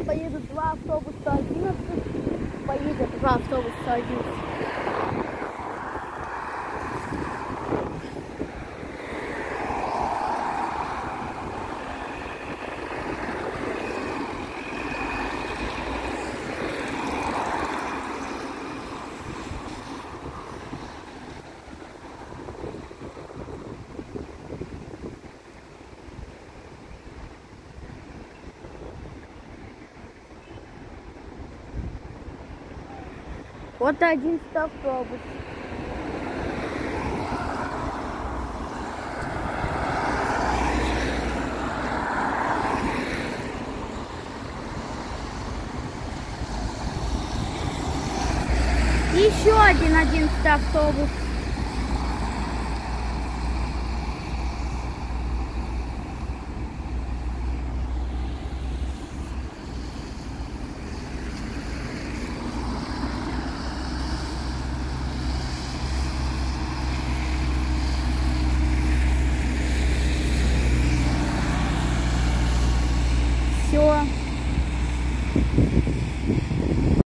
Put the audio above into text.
поедут 2 автобуса 11, поедет 2 автобуса 11. Вот 11 автобус. Еще один 11 автобус. Все.